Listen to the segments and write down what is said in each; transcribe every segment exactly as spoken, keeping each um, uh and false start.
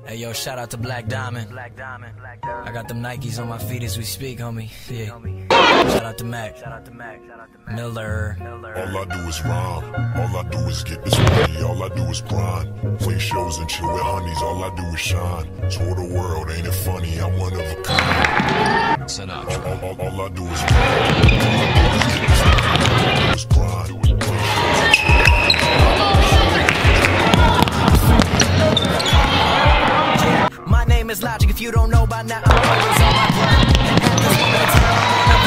Hey yo, shout out to Black Diamond. I got them Nikes on my feet as we speak, homie. Yeah. Shout out to Mac. Miller. All I do is rhyme. All I do is get this money. All I do is grind. Play shows and chill with honeys. All I do is shine. Tour the world, ain't it funny? I'm one of a kind. Sinatra. All, all, all I do is rhyme. All I do is get this money. All I do is grind. Play shows and chill with honeys. My name is Logic. If you don't know by now, I'm always on my grind. And at this moment in time,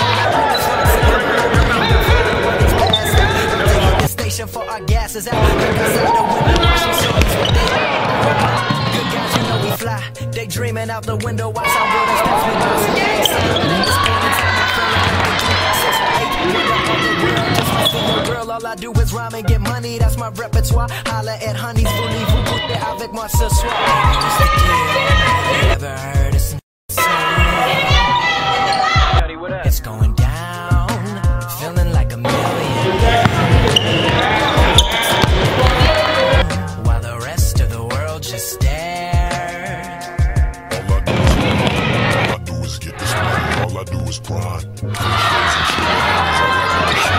I'm station for our gases out. Outside the window, watching shorties with their good guys, you know we fly. They dreaming out the window, watch our brothers pass me by. At this point in time, I'm feeling like a G six eight. Wake up on the world, just my single girl. All I do is rhyme and get money, that's my repertoire. Holla at honeys, voulez-vous goûter avec moi ce soir? Just a kid, never heard of some song. It's going down, feeling like a million. While the rest of the world just stares. All I do is rhyme. All I do is get this money. All I do is grind. Play shows and chill with honeys. All I do is shine.